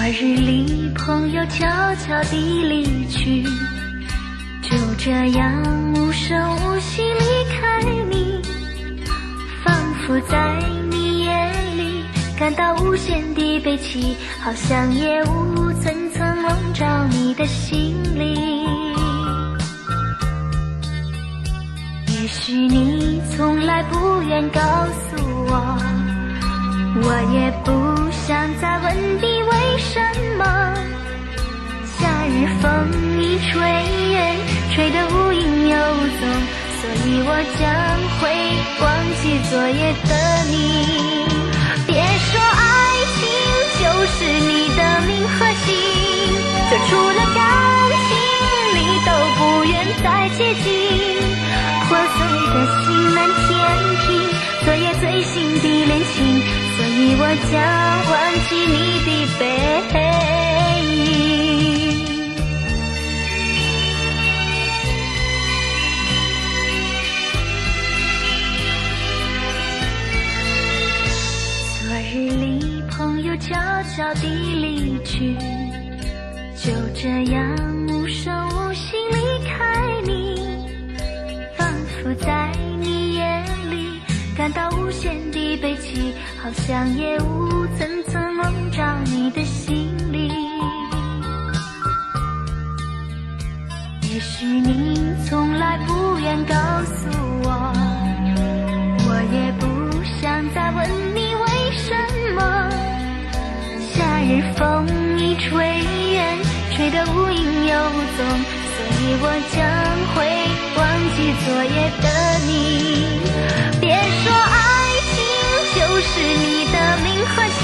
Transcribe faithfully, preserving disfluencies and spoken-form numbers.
日里朋友悄悄地离去，就这样无声无息离开你，仿佛在你眼里感到无限的悲戚，好像夜雾层层笼罩你的心里。也许你从来不愿告诉我，我也不想再问你为什么。夏日风一吹远，吹得无影游踪，所以我将会忘记昨夜的你。别说爱情就是你的名和姓，就除了感情你都不愿再接近。破碎的心难填平昨夜最新的恋情，所以我将忘记你的背影。昨日里朋友悄悄地离去，就这样无声无息离开你，仿佛在你眼里感到无限的悲戚，好像夜雾层层笼罩你的心里。也许你从来不愿告诉我，我也不想再问你为什么。夏日风一吹远，吹得无影游踪，所以我将会忘记昨夜的你。别说爱情就是你的名和姓，